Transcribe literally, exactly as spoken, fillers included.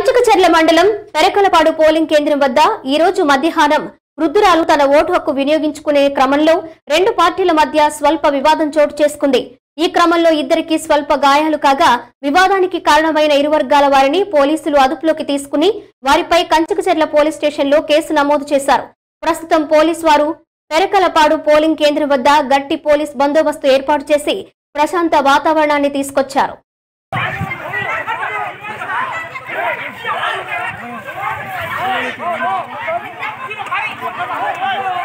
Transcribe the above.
కంచుకచెర్ల మండలం రకలప పోలింగ్ కేంద్రం వద్ద ఈ రోజు మధ్యాహ్నం వృద్ధురాలు తన ఓటు హక్కు వినియోగించుకునే క్రమంలో రెండు పార్టీల మధ్య స్వల్ప వివాదం చోటు చేసుకుంది. ఈ క్రమంలో ఇద్దరికి స్వల్ప గాయాలు కాగా వివాదానికి కారణమైన ఇరు వర్గాల వారిని పోలీసులు అదుపులోకి తీసుకుని వారిపై కంచుకచెర్ల పోలీస్ స్టేషన్లో కేసు నమోదు చేశారు. ప్రస్తుతం పోలీసు వారు రకలప పోలింగ్ కేంద్రం వద్ద గట్టి పోలీస్ బందోబస్తు ఏర్పాటు చేసి ప్రశాంత వాతావరణాన్ని తీసుకొచ్చారు. Oh,